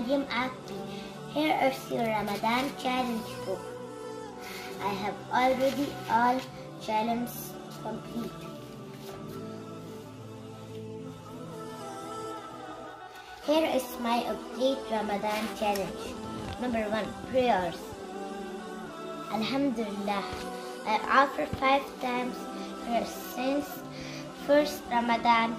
Mariam Akhti. Here is your Ramadan challenge book. I have already all challenges complete. Here is my update Ramadan challenge. Number 1, prayers. Alhamdulillah, I offer 5 times prayer since first Ramadan.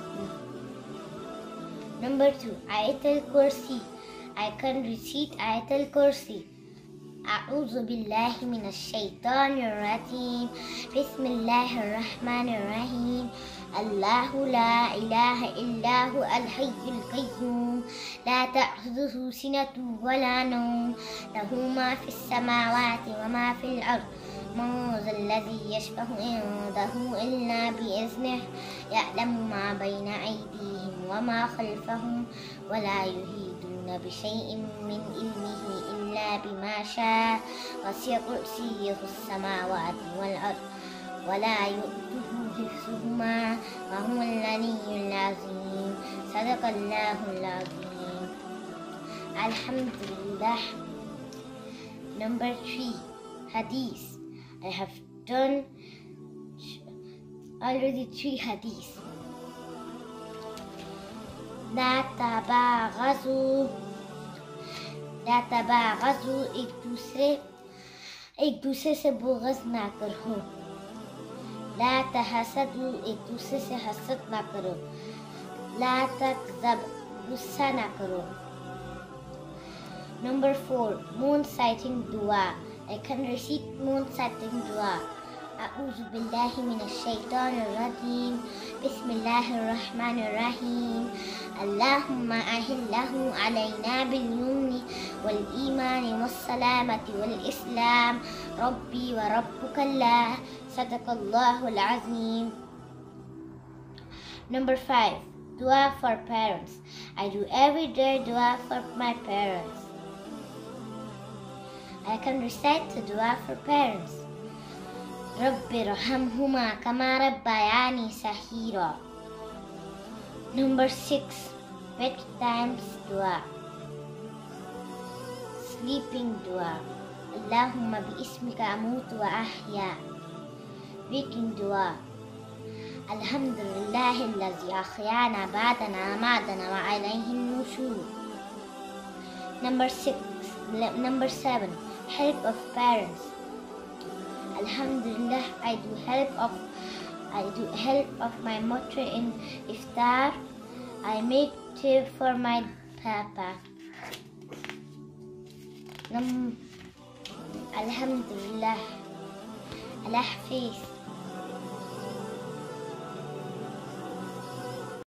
Number 2, Ayatul Kursi. I can recite Ayatul Kursi. أعوذ بالله من الشيطان الرجيم بسم الله الرحمن الرحيم الله لا إله إلا هو الحي القيوم لا تأخذه سنة ولا نوم له ما في السماوات وما في الأرض من ذا الذي يشفع عنده إلا بإذنه يعلم ما بين أيديهم وما خلفهم ولا يحيطون بشيء من علمه إلا بما شاء وسع كرسيه السماوات والأرض ولا يؤوده حفظهما وهو العلي العظيم صدق الله العظيم. Alhamdulillah. Number 3, Hadith. I have done already 3 hadith. لا تباغضوا एक दूसरे से बुग़्ज़ ना करो. ला तहसदू, एक दूसरे से हसद ना करो. ला तकज़ब, गुस्सा ना करो. Number 4, moon sighting dua. I can recite moon sighting dua. أعوذ بالله من الشيطان الرجيم بسم الله الرحمن الرحيم اللهم أهله علينا باليمن والإيمان والسلامة والإسلام ربي وربك الله صدق الله العظيم. Number 5, dua for parents. I do every day dua for my parents. I can recite the dua for parents. رب ارحمهما كما ربياني صغيرا. Number 6, bedtime dua. Sleeping dua. اللهم باسمك أموت وأحيا. Waking dua. الحمد لله الذي أحيانا بعدما أماتنا وإليه النشور. Number 7, help of parents. Alhamdulillah, I do help of my mother in iftar. I make tea for my papa. Alhamdulillah. Allah Hafiz.